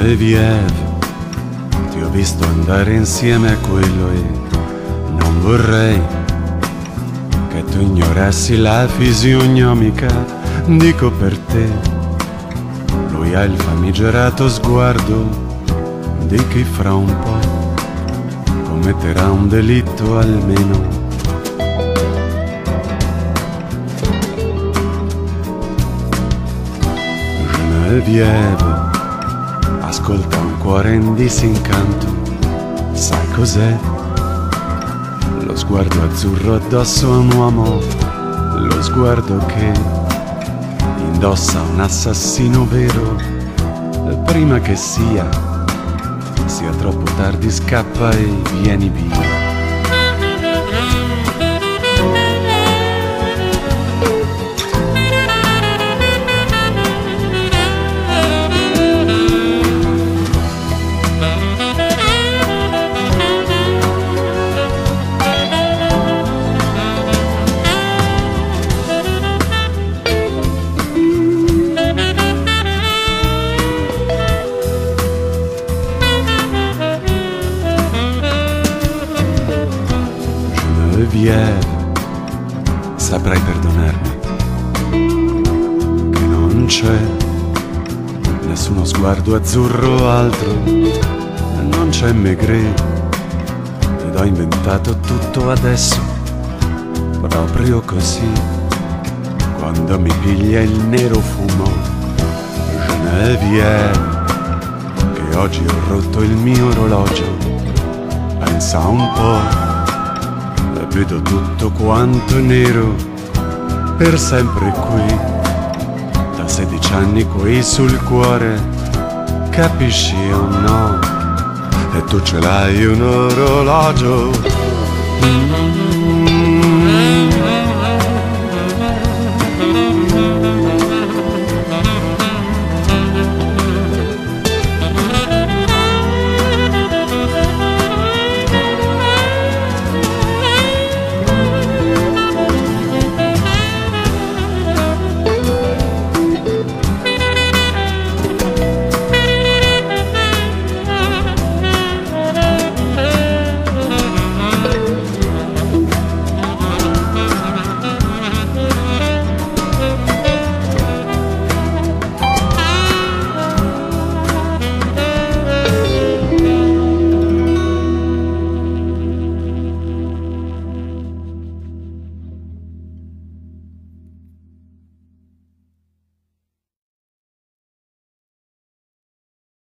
Genevieve, ti ho visto andare insieme a quello e non vorrei che tu ignorassi la fisionomica. Dico per te, lui ha il famigerato sguardo di chi fra un po' commetterà un delitto almeno. Genevieve, ascolta un cuore in disincanto, sai cos'è? Lo sguardo azzurro addosso a un uomo, lo sguardo che indossa un assassino vero. Prima che sia troppo tardi, scappa e vieni via. Genevieve, saprai perdonarmi che non c'è nessuno sguardo azzurro altro, non c'è Maigret ed ho inventato tutto adesso proprio così. Quando mi piglia il nero fumo, Genevieve, che oggi ho rotto il mio orologio, pensa un po'. Vedo tutto quanto nero, per sempre qui, da 16 anni qui sul cuore, capisci o no? E tu ce l'hai un orologio.